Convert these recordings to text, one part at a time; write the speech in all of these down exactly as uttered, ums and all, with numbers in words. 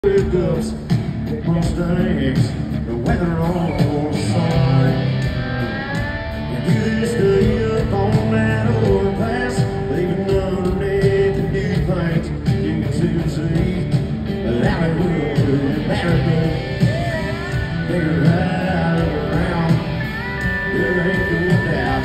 Pickups, Mustangs, the weather on side. You do this day up on that overpass, leaving underneath the new paint. You can soon see that Hollywood and America figure out around. There ain't no doubt.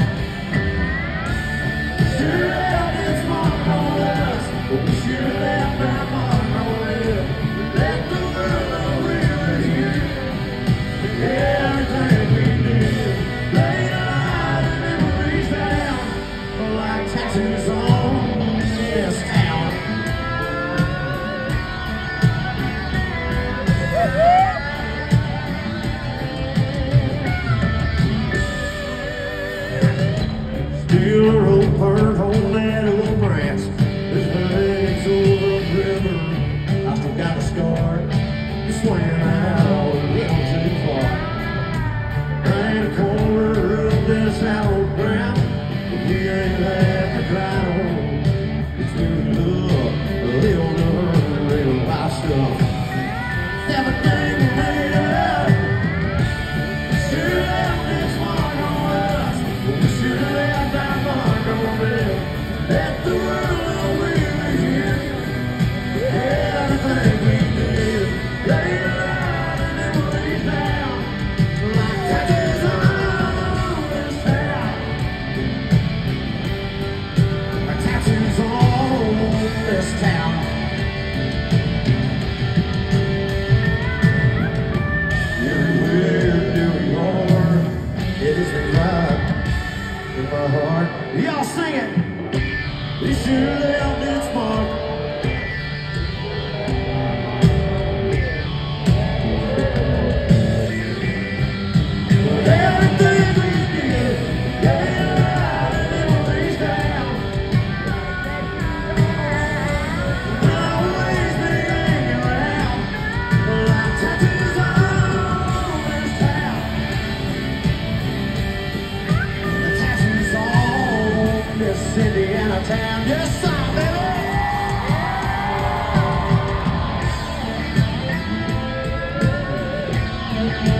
Sure left this mark on us, but we sure left that mark on it. Let the world know we're here. Everything we did, laid a lot of memories down, like tattoos on this town. Still a road burnt on that old brass. There's legs over the river. I forgot the scar. It's swinging out a little too far. Right in the corner of this hallowed ground, but we ain't left to cry on. It's been love, a little love, a little wild stuff. Everything we made up. Sure left this mark on us, but we should have left that mark on it. Let the world know we were here. Everything we did, laid a lot of memories down, like tattoos on this town. Like tattoos on this town. Everywhere there we are, it is the cry in my heart. Y'all sing it. We sure left its mark. Everything we did, laid a lot of memories down. We'll always be hanging around, like tattoos on this town. The tattoos on this Indiana town. Yes, sir, baby.